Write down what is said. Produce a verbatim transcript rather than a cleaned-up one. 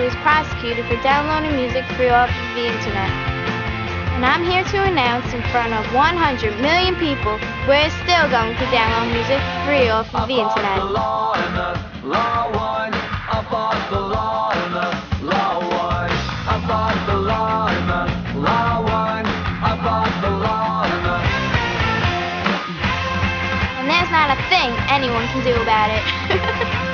is prosecuted for downloading music free off of the internet. And I'm here to announce in front of one hundred million people we're still going to download music free off of the internet. The law and the law won. Above the law and the law won. Above the law and the law won. Above the law and the... And there's not a thing anyone can do about it.